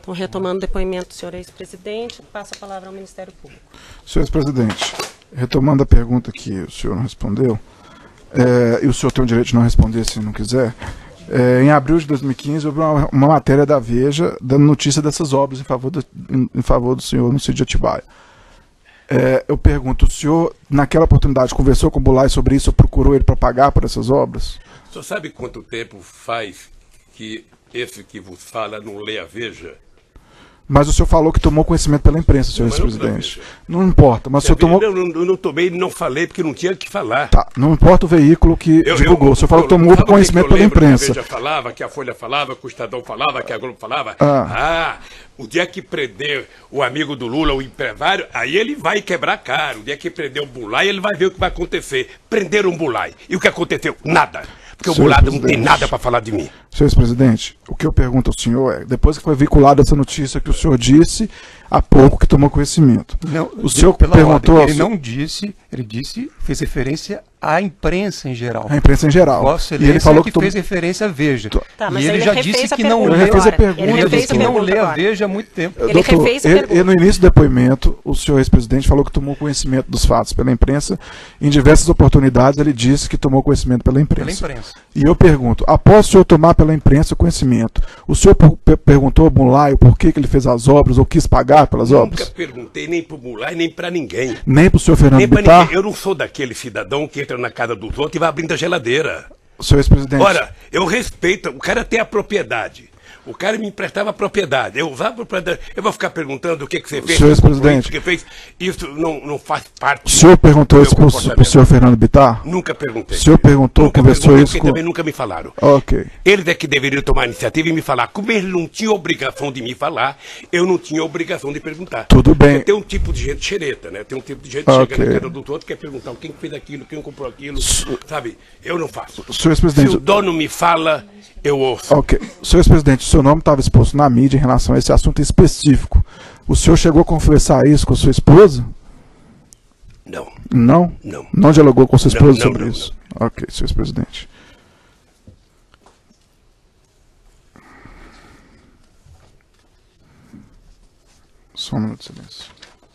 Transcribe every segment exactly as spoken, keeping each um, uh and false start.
Então, retomando o depoimento do senhor ex-presidente, passo a palavra ao Ministério Público. Senhor ex-presidente, retomando a pergunta que o senhor não respondeu, é, e o senhor tem o direito de não responder se não quiser, é, em abril de dois mil e quinze houve uma, uma matéria da Veja dando notícia dessas obras em favor do, em, em favor do senhor no sítio de Atibaia. É, eu pergunto, o senhor, naquela oportunidade, conversou com o Bulay sobre isso ou procurou ele para pagar por essas obras? O senhor sabe quanto tempo faz que esse que vos fala não lê a Veja? Mas o senhor falou que tomou conhecimento pela imprensa, senhor ex-presidente. Não, não importa, mas o senhor tomou... Eu não, eu não tomei, não falei, porque não tinha o que falar. Tá, não importa o veículo que eu, divulgou. Eu, o senhor falou que tomou conhecimento pela imprensa. Que a Veja falava, que a Folha falava, que o Estadão falava, que a Globo falava. Ah, ah o dia que prender o amigo do Lula, o empresário, aí ele vai quebrar a cara. O dia que prender o Bulay, ele vai ver o que vai acontecer. Prenderam o Bulay. E o que aconteceu? Nada. Porque o Bulay não tem nada para falar de mim. Senhor ex-presidente, o que eu pergunto ao senhor é, depois que foi veiculada essa notícia que o senhor disse há pouco que tomou conhecimento, não, o senhor pela perguntou... Ordem, ele não disse, ele disse, fez referência à imprensa em geral. A imprensa em geral. Vossa e ele falou que, que fez referência à Veja. Tá, mas e ele, ele já disse que não lê a pergunta. Ele disse que não lê a Veja há muito tempo. Ele Doutor, refez a ele, pergunta. ele, no início do depoimento, o senhor ex-presidente falou que tomou conhecimento dos fatos pela imprensa. Em diversas oportunidades, ele disse que tomou conhecimento pela imprensa. Pela imprensa. E eu pergunto, após o senhor tomar pela imprensa o conhecimento, o senhor per perguntou ao Bulay o porquê que ele fez as obras ou quis pagar pelas Nunca obras? Nunca perguntei nem pro Bulay, nem pra ninguém. Nem pro senhor Fernando nem pra Bittar? ninguém. Eu não sou daquele cidadão que entra na casa dos outros e vai abrindo a geladeira. Senhor ex-presidente. Ora, eu respeito, o cara tem a propriedade. O cara me emprestava a propriedade. Eu usava a propriedade. Eu vou ficar perguntando o que, que você fez. Senhor ex-presidente. O que fez. Isso não, não faz parte. O senhor perguntou isso para o senhor Fernando Bittar? Nunca perguntei. O senhor perguntou, nunca conversou perguntei, isso porque com... também nunca me falaram. Ok. Eles é que deveriam tomar a iniciativa e me falar. Como eles não tinham obrigação de me falar, eu não tinha obrigação de perguntar. Tudo bem. Porque tem um tipo de gente xereta, né? Tem um tipo de gente que okay. chega na casa dos outros, quer perguntar quem fez aquilo, quem comprou aquilo. S sabe? Eu não faço. Senhor ex-presidente... Se o dono me fala, eu ouço. Ok. Senhor ex-presidente, o seu nome estava exposto na mídia em relação a esse assunto específico. O senhor chegou a conversar isso com sua esposa? Não. Não? Não. Não dialogou com sua esposa não, não, sobre não, isso? Não. Ok, senhor ex-presidente. Só um minuto de silêncio.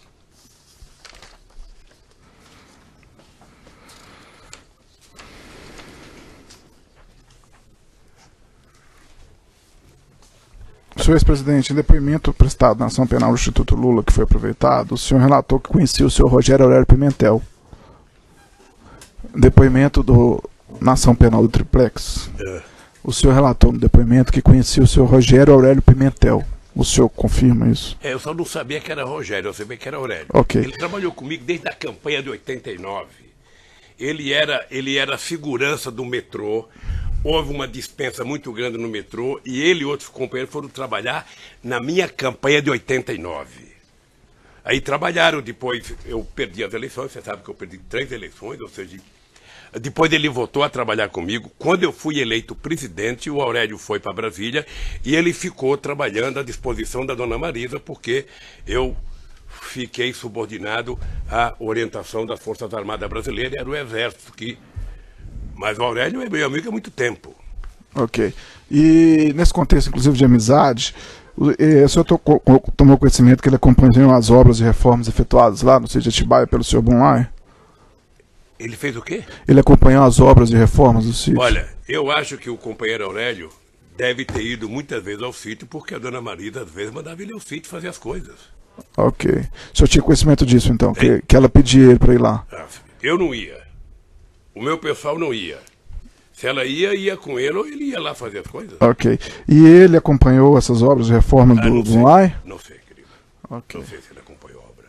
Senhor ex-presidente, em depoimento prestado na ação penal do Instituto Lula, que foi aproveitado, o senhor relatou que conhecia o senhor Rogério Aurélio Pimentel. Depoimento do, na ação penal do Triplex. É. O senhor relatou no depoimento que conhecia o senhor Rogério Aurélio Pimentel. O senhor confirma isso? É, eu só não sabia que era Rogério, eu sabia que era Aurélio. Ok. Ele trabalhou comigo desde a campanha de oitenta e nove. Ele era, ele era segurança do metrô. Houve uma dispensa muito grande no metrô e ele e outros companheiros foram trabalhar na minha campanha de oitenta e nove. Aí trabalharam, depois eu perdi as eleições, você sabe que eu perdi três eleições, ou seja, depois ele voltou a trabalhar comigo. Quando eu fui eleito presidente, o Aurélio foi para Brasília e ele ficou trabalhando à disposição da dona Marisa, porque eu fiquei subordinado à orientação das Forças Armadas Brasileiras, era o Exército que... Mas o Aurélio é meu amigo há muito tempo. Ok. E nesse contexto, inclusive, de amizade, o, o senhor tocou, tomou conhecimento que ele acompanhou as obras e reformas efetuadas lá no sítio de Atibaia pelo senhor Bulay? Ele fez o quê? Ele acompanhou as obras e reformas do sítio. Olha, eu acho que o companheiro Aurélio deve ter ido muitas vezes ao sítio, porque a dona Marisa, às vezes, mandava ele ao sítio fazer as coisas. Ok. O senhor tinha conhecimento disso, então, que, que ela pedia ele para ir lá? Eu não ia. O meu pessoal não ia. Se ela ia, ia com ele ou ele ia lá fazer as coisas. Ok. E ele acompanhou essas obras de reforma ah, do Bulay? Não sei, querido. Okay. Não sei se ele acompanhou a obra.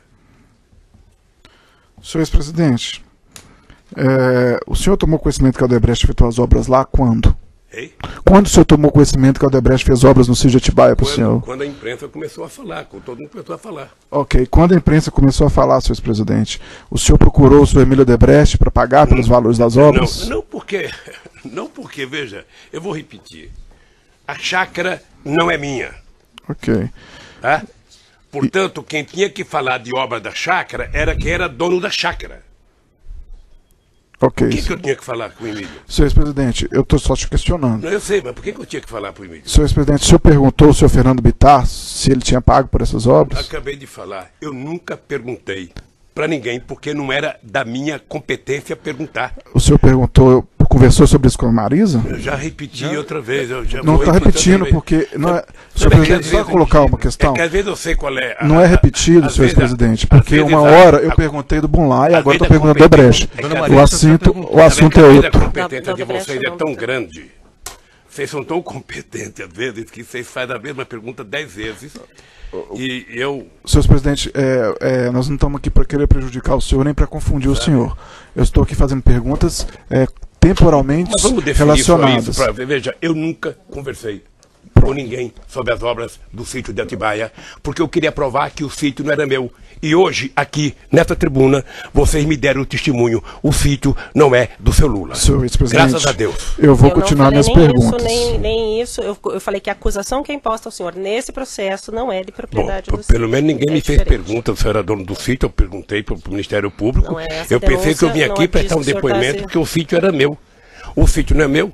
Senhor ex-presidente, é, o senhor tomou conhecimento que a Odebrecht efetuou as obras lá quando? Ei? Quando o senhor tomou conhecimento que a Odebrecht fez obras no sítio de Atibaia para o senhor? Quando a imprensa começou a falar, quando todo mundo começou a falar. Ok. Quando a imprensa começou a falar, senhor ex-presidente, o senhor procurou o senhor Emílio Odebrecht para pagar pelos não, valores das obras? Não, não porque, não porque, veja, eu vou repetir. A chácara não é minha. Ok. Tá? Portanto, e... quem tinha que falar de obra da chácara era quem era dono da chácara. Ok. Por que, que eu tinha que falar com o Emílio? Senhor ex-presidente, eu estou só te questionando. Não, eu sei, mas por que, que eu tinha que falar para o Emílio? Senhor ex-presidente, o senhor perguntou ao senhor Fernando Bittar se ele tinha pago por essas obras? Acabei de falar. Eu nunca perguntei para ninguém, porque não era da minha competência perguntar. O senhor perguntou, conversou sobre isso com a Marisa? Eu já repeti já? outra vez. Eu já não está repetindo, porque... Não é, senhor presidente, só colocar uma questão. É que às vezes eu sei qual é... A, não é repetido, senhor ex-presidente, porque uma hora eu perguntei do Bunlai e agora estou perguntando do Brecht. O assunto, o assunto é outro. A competência de vocês é tão grande. Vocês são tão competentes, às vezes, que vocês fazem a mesma pergunta dez vezes. E eu... Senhor presidente, é, é, nós não estamos aqui para querer prejudicar o senhor nem para confundir o senhor. Eu estou aqui fazendo perguntas é, temporalmente Mas vamos definir relacionadas. Isso, pra, veja, eu nunca conversei com ninguém sobre as obras do sítio de Atibaia, porque eu queria provar que o sítio não era meu. E hoje, aqui, nessa tribuna, vocês me deram o testemunho. O sítio não é do seu Lula. Senhor ex-presidente, graças a Deus. Eu vou eu continuar minhas perguntas. Isso, nem, nem isso. Eu, eu falei que a acusação que é imposta ao senhor nesse processo não é de propriedade Bom, do pelo sítio. menos ninguém é me diferente. fez pergunta se eu era dono do sítio. Eu perguntei para o Ministério Público. Não é eu pensei que eu vim aqui é prestar um depoimento tá porque o sítio era meu. O sítio não é meu.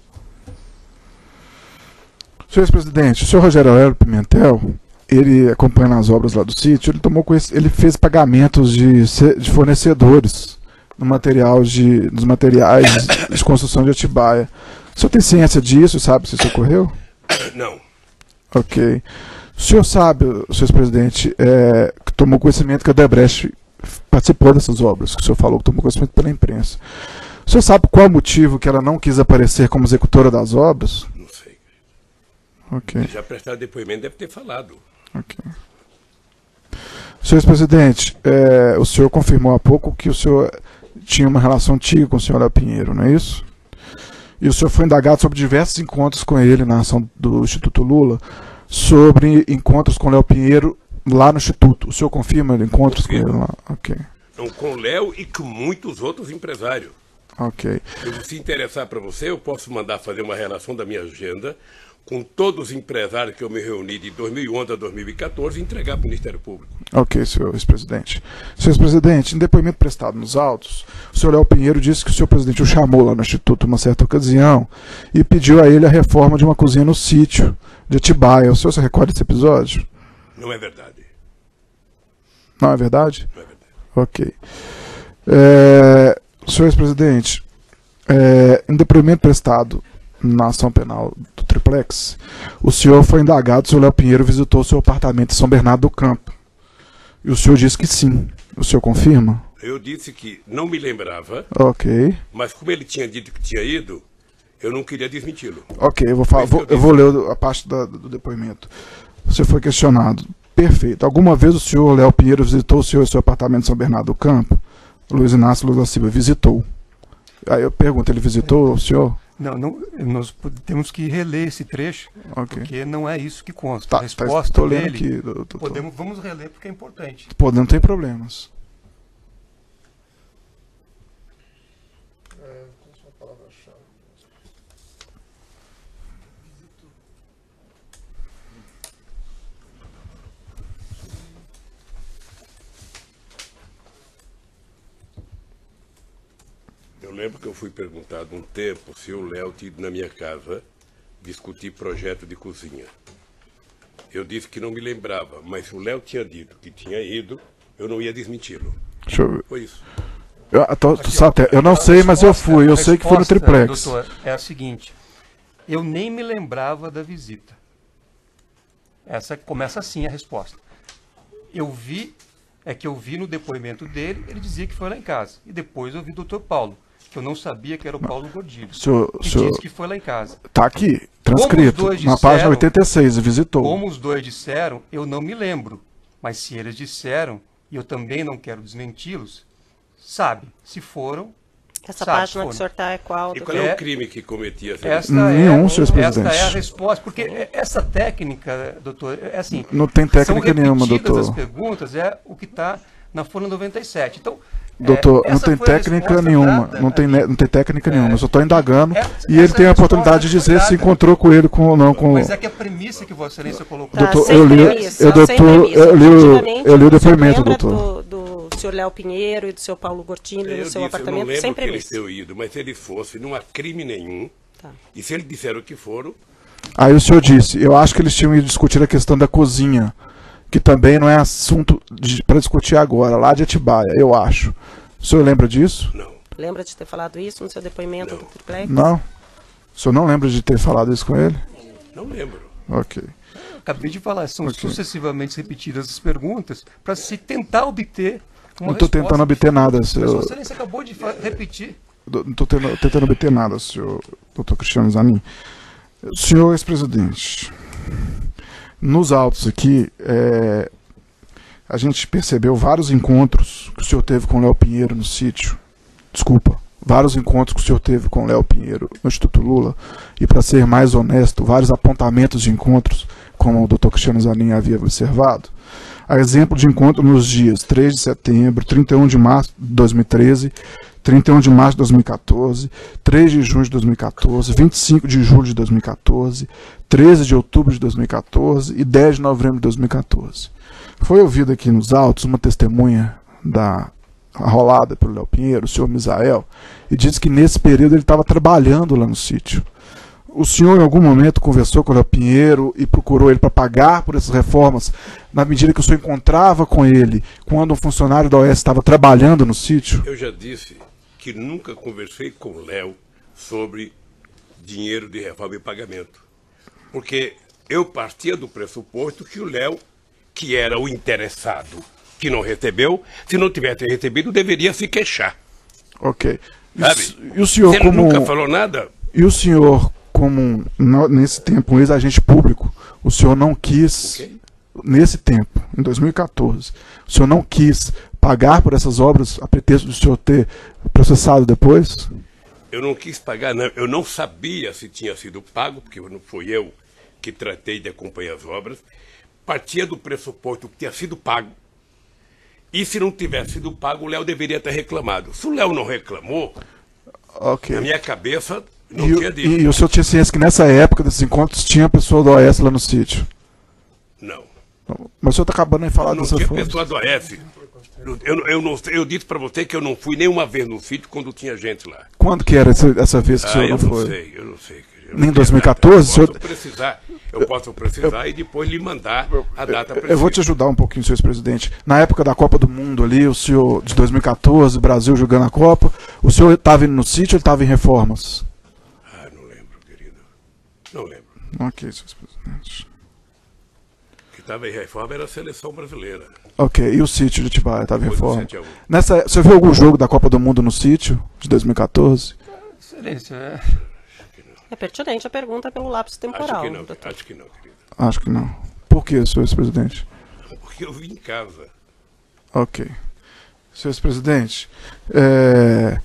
Senhor ex-presidente, o senhor Rogério Aurélio Pimentel, ele acompanhando as obras lá do sítio, ele tomou ele fez pagamentos de, de fornecedores no material de, dos materiais de construção de Atibaia. O senhor tem ciência disso, sabe se isso ocorreu? Não. Ok. O senhor sabe, o senhor ex-presidente, é, que tomou conhecimento que a Odebrecht participou dessas obras, que o senhor falou que tomou conhecimento pela imprensa. O senhor sabe qual o motivo que ela não quis aparecer como executora das obras? Não sei. Ok. Já prestaram depoimento, deve ter falado. Ok. Senhor ex-presidente, é, o senhor confirmou há pouco que o senhor tinha uma relação antiga com o senhor Léo Pinheiro, não é isso? E o senhor foi indagado sobre diversos encontros com ele na ação do Instituto Lula, sobre encontros com o Léo Pinheiro lá no Instituto. O senhor confirma encontros confirma. com ele lá? Ok. Não, com o Léo e com muitos outros empresários. Ok. Se interessar para você, eu posso mandar fazer uma relação da minha agenda com todos os empresários que eu me reuni de dois mil e onze a dois mil e quatorze e entregar para o Ministério Público. Ok, senhor ex-presidente. Senhor ex-presidente, em depoimento prestado nos autos, o senhor Léo Pinheiro disse que o senhor presidente o chamou lá no Instituto uma certa ocasião e pediu a ele a reforma de uma cozinha no sítio de Atibaia. O senhor se recorda desse episódio? Não é verdade. Não é verdade? Não é verdade. Ok. É, senhor ex-presidente, é, em depoimento prestado na ação penal do Triplex, o senhor foi indagado se o Léo Pinheiro visitou o seu apartamento em São Bernardo do Campo. E o senhor disse que sim. O senhor confirma? Eu disse que não me lembrava, ok. Mas como ele tinha dito que tinha ido, eu não queria desmenti-lo. Ok, eu vou, falar, vou, eu vou ler a parte da, do depoimento. Você foi questionado. Perfeito. Alguma vez o senhor Léo Pinheiro visitou o senhor e seu apartamento em São Bernardo do Campo? Luiz Inácio Lula da Silva visitou. Aí eu pergunto, ele visitou o senhor? Não, não, nós temos que reler esse trecho, okay. Porque não é isso que consta. Tá, a resposta tá, dele, aqui, doutor. Podemos, vamos reler porque é importante. Pô, não tem problemas. É, qual a palavra-chave? Eu lembro que eu fui perguntado um tempo se o Léo tinha ido na minha casa discutir projeto de cozinha. Eu disse que não me lembrava, mas se o Léo tinha dito que tinha ido, eu não ia desmenti-lo. Deixa eu ver. Foi isso. Eu, tô, tô, Aqui, eu não sei, mas eu fui. Eu sei que foi no Triplex. Doutor, é a seguinte. Eu nem me lembrava da visita. Essa começa assim a resposta. Eu vi, é que eu vi no depoimento dele, ele dizia que foi lá em casa. E depois eu vi o doutor Paulo, que eu não sabia que era o Paulo Gordilho. Senhor, que senhor, disse que foi lá em casa. Tá aqui, transcrito, disseram, na página oitenta e seis, visitou. Como os dois disseram, eu não me lembro. Mas se eles disseram, e eu também não quero desmenti-los, sabe, se foram... Essa sabe, página foram. que o senhor está é qual? E qual é, é o crime que cometia? Esta Nenhum, é, senhor presidente. Esta é a resposta, porque essa técnica, doutor, é assim... Não tem técnica nenhuma, doutor. As perguntas é o que está na Folha noventa e sete. Então, doutor, é, não tem técnica nenhuma, dada, não tem, não tem técnica é, nenhuma, eu só estou indagando é, e ele tem a oportunidade de dizer se encontrou com ele com ou não. Com... Mas é que a premissa que Vossa Excelência colocou... Doutor, tá, eu li, premissa, eu, doutor, eu li, o, eu li o depoimento, doutor. Do, do senhor Léo Pinheiro e do seu Paulo Gortini Eu no seu disse, apartamento, eu não lembro sem que eles premissa. tenham ido, mas se eles fossem, não há crime nenhum. Tá. E se eles disseram que foram, Aí o senhor disse, eu acho que eles tinham ido discutir a questão da cozinha, que também não é assunto para discutir agora, lá de Atibaia, eu acho. O senhor lembra disso? não. Lembra de ter falado isso no seu depoimento Não. do triplex? Não? O senhor não lembra de ter falado isso com ele? Não lembro. Ok. Acabei de falar, são Ok. sucessivamente repetidas as perguntas para se tentar obter uma Não estou resposta. tentando obter nada, Mas senhor. Vossa Excelência acabou de fa- repetir. Não estou tentando obter nada, senhor doutor Cristiano Zanin. Senhor ex-presidente, nos autos aqui, é, a gente percebeu vários encontros que o senhor teve com o Léo Pinheiro no sítio. Desculpa, vários encontros que o senhor teve com o Léo Pinheiro no Instituto Lula. E, para ser mais honesto, vários apontamentos de encontros, como o doutor Cristiano Zanin havia observado. A exemplo de encontro nos dias três de setembro, trinta e um de março de dois mil e treze, trinta e um de março de dois mil e quatorze, três de junho de dois mil e quatorze, vinte e cinco de julho de dois mil e quatorze, treze de outubro de dois mil e quatorze e dez de novembro de dois mil e quatorze. Foi ouvida aqui nos autos uma testemunha da arrolada pelo Léo Pinheiro, o senhor Misael, e disse que nesse período ele estava trabalhando lá no sítio. O senhor em algum momento conversou com o Léo Pinheiro e procurou ele para pagar por essas reformas, na medida que o senhor encontrava com ele quando um funcionário da O S estava trabalhando no sítio? Eu já disse que nunca conversei com o Léo sobre dinheiro de reforma e pagamento. Porque eu partia do pressuposto que o Léo, que era o interessado, que não recebeu, se não tivesse recebido, deveria se queixar. Ok. E, Sabe? o- e o senhor Você como... nunca falou nada? E o senhor, como um- no- nesse tempo, um ex-agente público, o senhor não quis, Ok. nesse tempo, em dois mil e quatorze, o senhor não quis pagar por essas obras a pretexto do senhor ter processado depois? Eu não quis pagar, não. Eu não sabia se tinha sido pago, porque não fui eu que tratei de acompanhar as obras. Partia do pressuposto que tinha sido pago. E se não tivesse sido pago, o Léo deveria ter reclamado. Se o Léo não reclamou, Ok. na minha cabeça, não E, tinha o- dito. e o senhor tinha ciência que nessa época desses encontros tinha pessoa do O S lá no sítio? Não. Mas o senhor está acabando de falar Não dessa tinha forma. pessoa do A F. Eu, eu, não, eu disse para você que eu não fui nenhuma vez no sítio quando tinha gente lá. Quando que era essa, essa vez que o Ah, senhor eu não não foi? sei, eu não sei. Eu Nem não dois mil e tenho quatorze, data. Eu o posso senhor- precisar, eu posso precisar e depois lhe mandar a data precisa. Eu vou te ajudar um pouquinho, senhor ex-presidente. Na época da Copa do Mundo ali, o senhor, de dois mil e quatorze, Brasil jogando a Copa, o senhor estava indo no sítio ou ele estava em reformas? Ah, não lembro, querido. Não lembro. Ok, senhor ex-presidente. O que estava em reforma era a seleção brasileira. Ok, e o sítio de Atibaia estava em Foi do reforma? sete a um. Nessa, você viu algum jogo da Copa do Mundo no sítio, de dois mil e quatorze? Excelência, é, É pertinente a pergunta pelo lapso Acho temporal, que não, doutor. acho que não, querido. Acho que não. Por que, senhor ex-presidente? Porque eu vim em casa. Ok. Senhor ex-presidente, é...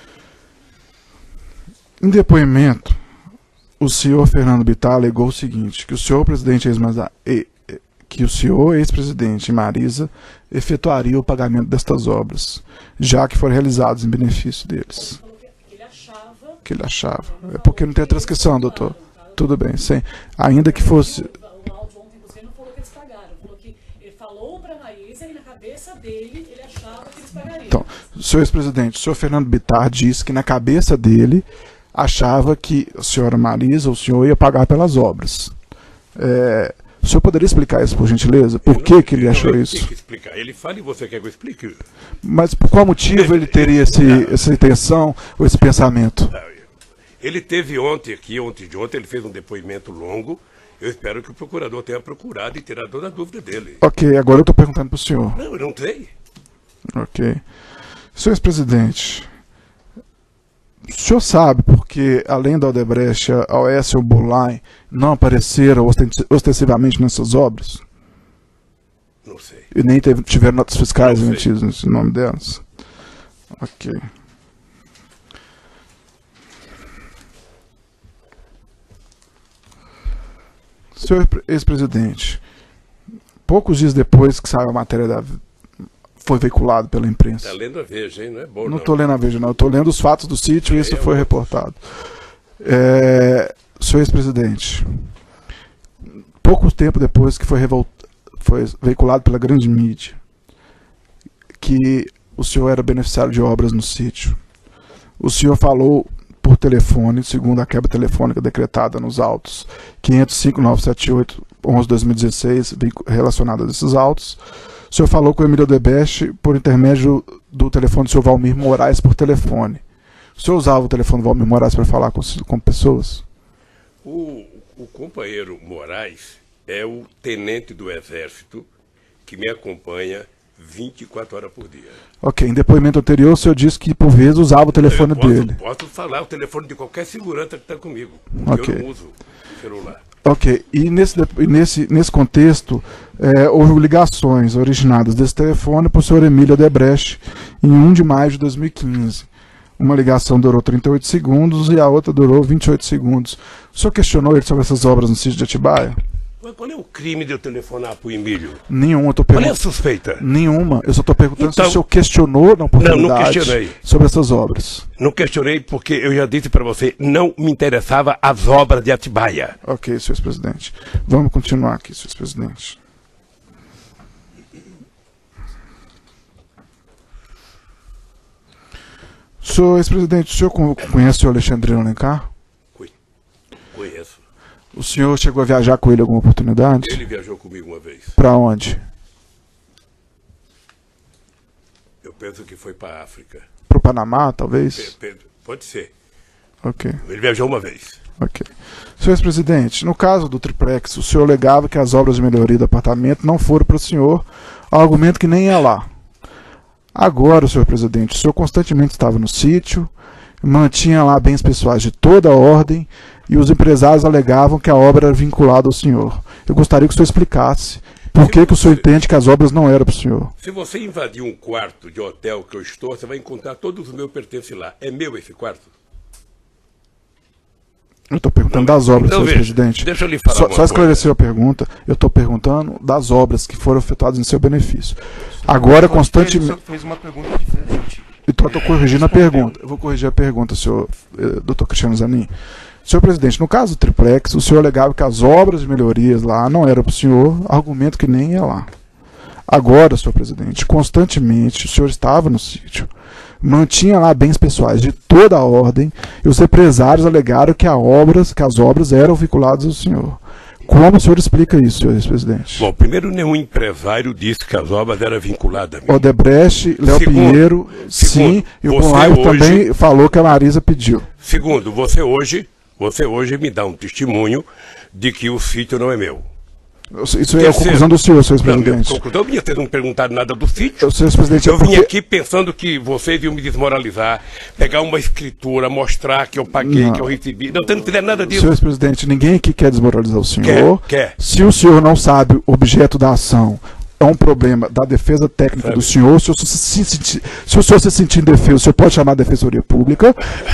em depoimento, o senhor Fernando Bittar alegou o seguinte, que o senhor presidente ex que o senhor ex-presidente Marisa efetuaria o pagamento destas obras, já que foram realizados em benefício deles. Ele achava. Que ele achava. É porque não tem a transcrição, doutor. Tudo bem, sem. Ainda que fosse. O áudio ontem você não falou que eles pagaram. Falou que ele falou para a Maísa e na cabeça dele ele achava que eles pagariam. Então, senhor ex-presidente, o senhor Fernando Bittar disse que na cabeça dele achava que a senhora Marisa, o senhor ia pagar pelas obras. É, o senhor poderia explicar isso, por gentileza? Por que, que ele Não, achou eu isso? tenho que explicar. Ele fala e você quer que eu explique? Mas por qual motivo ele teria esse, essa intenção ou esse pensamento? Ele teve ontem aqui, ontem de ontem, ele fez um depoimento longo. Eu espero que o procurador tenha procurado e tirado toda a dúvida dele. Ok, agora eu estou perguntando para o senhor. Não, eu não sei. Ok. Senhor ex-presidente, o senhor sabe porque, além da Odebrecht, a O S e o Bullline não apareceram ostent- ostensivamente nessas obras? Não sei. E nem teve, tiveram notas fiscais Não sei. emitidas em nome delas? Ok. Senhor ex-presidente, poucos dias depois que saiu a matéria da foi veiculado pela imprensa. Tá lendo a Veja, hein? Não é bom, Não não. estou lendo a Veja, não. Estou lendo os fatos do sítio e isso É, foi eu- reportado. É, senhor ex-presidente, pouco tempo depois que foi, revol- foi veiculado pela grande mídia, que o senhor era beneficiário de obras no sítio. O senhor falou por telefone, segundo a quebra telefônica decretada nos autos quinhentos e cinco, novecentos e setenta e oito, onze de dois mil e dezesseis, relacionada a esses autos. O senhor falou com o Emílio Odebrecht por intermédio do telefone do senhor Valmir Moraes por telefone. O senhor usava o telefone do Valmir Moraes para falar com, com pessoas? O, o companheiro Moraes é o tenente do Exército que me acompanha vinte e quatro horas por dia. Ok, em depoimento anterior o senhor disse que por vezes usava o telefone eu posso, dele. Posso falar o telefone de qualquer segurança que está comigo, Ok. eu não uso celular. Ok, e nesse, nesse, nesse contexto, é, houve ligações originadas desse telefone para o senhor Emílio Odebrecht em um de maio de dois mil e quinze. Uma ligação durou trinta e oito segundos e a outra durou vinte e oito segundos. O senhor questionou ele sobre essas obras no sítio de Atibaia? Mas qual é o crime de eu telefonar para o Emílio? Nenhuma, eu tô Qual é a perguntando. suspeita? Nenhuma, eu só estou perguntando Então- se o senhor questionou na oportunidade Não, não questionei. sobre essas obras. Não questionei porque eu já disse para você, não me interessava as obras de Atibaia. Ok, senhor presidente. Vamos continuar aqui, senhor presidente. Senhor ex-presidente, o senhor con- conhece o senhor Alexandrino Alencar? Conhe- Conheço. O senhor chegou a viajar com ele em alguma oportunidade? Ele viajou comigo uma vez. Para onde? Eu penso que foi para a África. Para o Panamá, talvez? Pe- pe- Pode ser. Ok, Ele viajou uma vez. ok. Senhor ex-presidente, no caso do triplex, o senhor alegava que as obras de melhoria do apartamento não foram para o senhor, argumento que nem ia lá. Agora, senhor presidente, o senhor constantemente estava no sítio, mantinha lá bens pessoais de toda a ordem e os empresários alegavam que a obra era vinculada ao senhor. Eu gostaria que o senhor explicasse por que, que o senhor entende que as obras não eram para o senhor. Se você invadir um quarto de hotel que eu estou, você vai encontrar todos os meus pertences lá. É meu esse quarto? Eu estou perguntando das obras, Não, senhor veja, presidente. deixa eu lhe falar Só, uma só esclarecer coisa. a pergunta, eu estou perguntando das obras que foram efetuadas em seu benefício. Agora, Ele constantemente... fez uma pergunta diferente. Então, estou corrigindo a Respondeu. pergunta. Eu vou corrigir a pergunta, senhor eh, doutor Cristiano Zanin. Senhor presidente, no caso do triplex, o senhor alegava que as obras de melhorias lá não eram para o senhor, argumento que nem ia lá. Agora, senhor presidente, constantemente o senhor estava no sítio, mantinha lá bens pessoais de toda a ordem e os empresários alegaram que, a obras, que as obras eram vinculadas ao senhor. Como o senhor explica isso, senhor ex-presidente? Bom, primeiro, nenhum empresário disse que as obras eram vinculadas a mim. Odebrecht, Léo Segundo- Pinheiro, sim, segundo, e o você Conrado hoje- também falou que a Marisa pediu. Segundo, você hoje, você hoje me dá um testemunho de que o sítio não é meu. Isso é a Terceiro. conclusão do senhor, senhor Não, minha ex-presidente. conclusão, minha, vocês não perguntaram nada do sítio. O senhor ex-presidente, é Eu vim porque... aqui pensando que vocês iam me desmoralizar, pegar uma escritura, mostrar que eu paguei, Não. que eu recebi. Não, vocês não fizeram nada disso. Senhor ex-presidente, ninguém aqui quer desmoralizar o senhor. Quer, quer. Se o senhor não sabe o objeto da ação, é um problema da defesa técnica Sabe. do senhor. Se o senhor se, sentir, se o senhor se sentir indefeso, o senhor pode chamar a Defensoria Pública.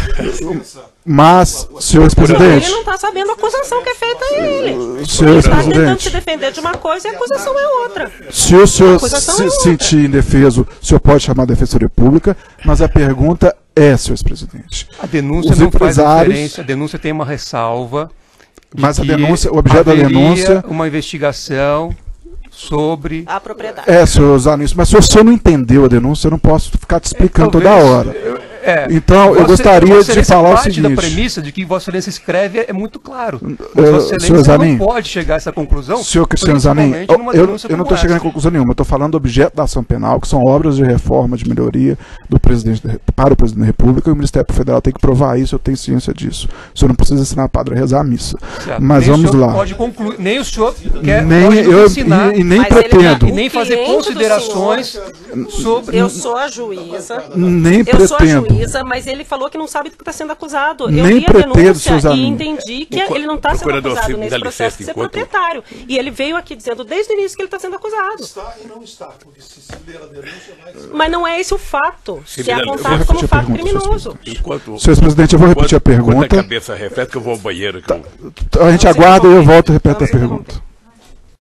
Mas, senhor Ele ex-presidente, não está sabendo a acusação que é feita a ele. senhor Ele está tentando se ex-presidente, defender de uma coisa e a acusação é outra. se o senhor acusação se é outra. sentir indefeso, o senhor pode chamar a Defensoria Pública. Mas a pergunta é, senhor ex-presidente. A denúncia Os não faz empresários- diferença, a denúncia tem uma ressalva. de Mas a que denúncia, o objeto da haveria denúncia... uma investigação sobre... A propriedade. É, senhor Zanin, mas se o senhor não entendeu a denúncia, eu não posso ficar te explicando toda Talvez- hora. É, Então, eu Vossa- gostaria Vossa de Excelência falar o parte da seguinte. premissa de que Vossa Excelência escreve é muito claro. Eh, Vossa senhor Excelência Zanin, não pode chegar a essa conclusão. Senhor Cristiano Zanin, principalmente eu, numa eu, denúncia eu não como estou chegando em essa. conclusão nenhuma. Eu estou falando do objeto da ação penal, que são obras de reforma, de melhoria do presidente da, para o presidente da República, e o Ministério Federal tem que provar isso, eu tenho ciência disso. O senhor não precisa ensinar a padre a rezar a missa. Certo. Mas Nem o vamos senhor lá. Pode concluir, nem o senhor quer, Nem pode eu ensinar e, e nem Mas ele pretendo. e nem fazer cliente do considerações sobre... Eu sou a juíza. Nem Eu sou a pretendo. juíza, mas ele falou que não sabe do que está sendo acusado. Eu Nem li a pretendo, denúncia seu Zanin. e entendi que O ele não está sendo procurador acusado Silvio, nesse dá processo licença, de ser enquanto- proprietário. E ele veio aqui dizendo desde o início que ele está sendo acusado. Está e não está, porque se se ler a denúncia vai... Mas não é esse o fato. Se é Silvio, eu vou apontado repetir como a fato pergunta, criminoso. Enquanto, Senhor presidente, eu vou repetir a enquanto- enquanto pergunta. a cabeça reflete que eu vou ao banheiro. Que eu- A gente aguarda e eu volto e repito a Tá. pergunta.